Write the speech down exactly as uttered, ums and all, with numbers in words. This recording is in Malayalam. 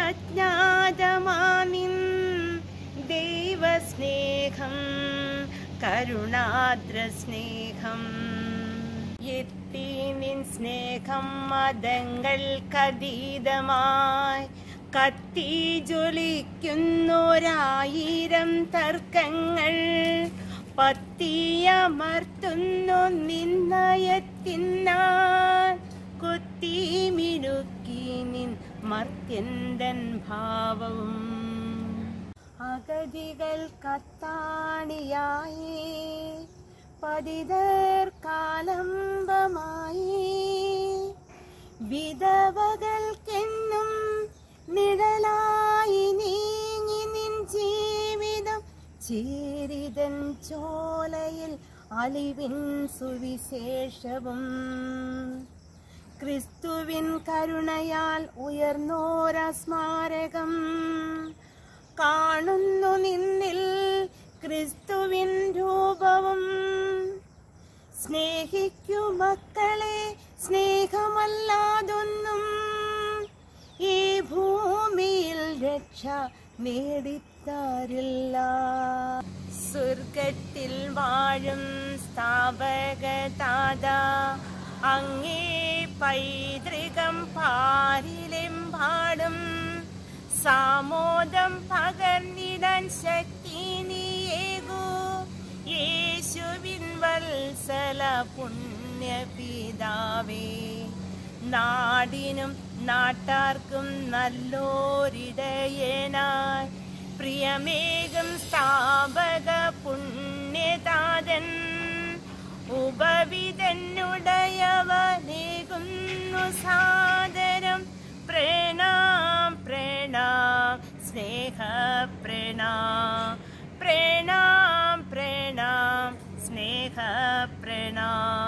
അജ്ഞാതമാനിൻ ദൈവസ്നേഹം കരുണാദ്രസ്നേഹം എത്തി നിൻ സ്നേഹം മതങ്ങൾക്കതീതമായി കത്തി ജ്വലിക്കുന്നൊരായിരം തർക്കങ്ങൾ പത്തിയമർത്തുന്നു നിന്നയത്തിനാൽ കൊത്തി മിനുക്കി നിൻ മർത്യന്തൻ ഭാവവും അഗതികൾ കത്താണിയായി പതിതർക്കാലംബമായി വിധവകൾക്കെന്നും നിഴലായി നീങ്ങി നിൻ ജീവിതം ചേരിതൻ ചോലയിൽ അലിവിൻ സുവിശേഷവും ക്രിസ്തുവിൻ കരുണയാൽ ഉയർന്നോര സ്മാരകം കാണുന്നു നിന്നിൽ ക്രിസ്തുവിൻ രൂപവും സ്നേഹിക്കൂ മക്കളെ സ്നേഹമല്ലാതൊന്നും ഈ ഭൂമിയിൽ രക്ഷ നേടിത്തരില്ല. സ്വർഗത്തിൽ വാഴും സ്ഥാപകതാത അങ്ങേ പൈതൃകം പാരിലെമ്പാടും സാമോദം പകർന്നിടാൻ ശക്തി നീയേകൂ യേശുവിൻ വത്സല പുണ്യപിതാവേ. നാടിനും നാട്ടാർക്കും നല്ലോരിടയനായി പ്രിയമേകം സ്ഥാപക പുണ്യതാതൻ ഉപവിതനുടയവനേകുന്നു സാദരം പ്രണാം പ്രണാം സ്നേഹ പ്രണാം പ്രണാം പ്രണാം സ്നേഹ പ്രണാം.